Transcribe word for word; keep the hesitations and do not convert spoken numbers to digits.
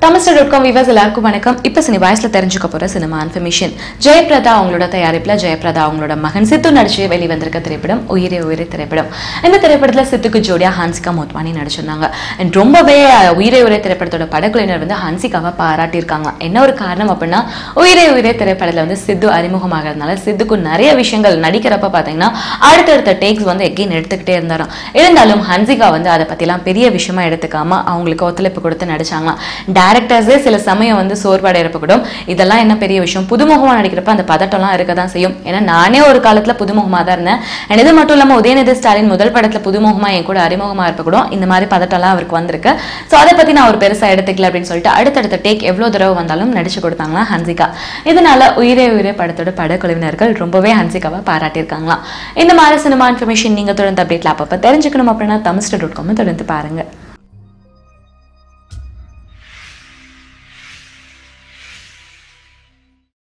Tamilstar dot com viewers எல்லாருக்கும் வணக்கம். இப்போ சினி வாய்ஸ்ல தெரிஞ்சுக்க போற சினிமா இன்ஃபர்மேஷன். ஜெயபிரதா அவங்களோட தயாரிப்புல ஜெயபிரதா அவங்களோட மகன் சித்து நடிச்சு வெளிவந்திருக்க திரைப்படம் உயிரே உயிரே திரைப்படம். இந்த திரைப்படத்துல சித்துக்கு ஜோடியா ஹான்சிகா மோத்வானி நடிச்சிருந்தாங்க. அண்ட் ரொம்பவே உயிரே உயிரே திரைப்படத்தோட படக்குழுவினர் வந்து ஹான்சிகாவை பாராட்டியிருக்காங்க. என்ன ஒரு காரணம் அப்படின்னா, உயிரே உயிரே திரைப்படத்துல வந்து சித்து அறிமுகமாகிறதுனால சித்துக்கு நிறைய விஷயங்கள் நடிக்கிறப்ப பாத்தீங்கன்னா அடுத்தடுத்த டேக்ஸ் வந்து எகைன் எடுத்துக்கிட்டே இருந்தாராம். இருந்தாலும் ஹான்சிகா வந்து அதை பத்திலாம் பெரிய விஷயமா எடுத்துக்காம அவங்களுக்கு ஒத்துழைப்பு கொடுத்து நடிச்சாங்களாம். டைரக்டர்ஸே சில சமயம் வந்து சோர்வடைறப்ப கூட இதெல்லாம் என்ன பெரிய விஷயம், புதுமுகமா நடிக்கிறப்ப அந்த பதட்டம்லாம் இருக்க தான் செய்யும். ஏன்னா நானே ஒரு காலத்துல புதுமுகமா தான் இருந்தேன். அண்ட் இது மட்டும் இல்லாம உதயநிதி ஸ்டாலின் முதல் படத்துல புதுமுகமா என் கூட அறிமுகமா இருப்ப கூட இந்த மாதிரி பதட்டம்லாம் அவருக்கு வந்திருக்கு. ஸோ அதை பத்தி நான் ஒரு பெருசா எடுத்துக்கல அப்படின்னு சொல்லிட்டு அடுத்தடுத்த டேக் எவ்வளவு தடவை வந்தாலும் நடிச்சு கொடுத்தாங்களா ஹான்சிகா. இதனால உயிரே உயிரே படத்தோட படக்குழுவினர்கள் ரொம்பவே ஹான்சிகாவை பாராட்டியிருக்காங்களாம். இந்த மாதிரி சினிமா இன்ஃபர்மேஷன் நீங்க தொடர்ந்து அப்டேட்ல அப்பப்ப தெரிஞ்சுக்கணும் அப்படின்னா தமிழ்ஸ்டார் டாட் காம் தொடர்ந்து பாருங்க.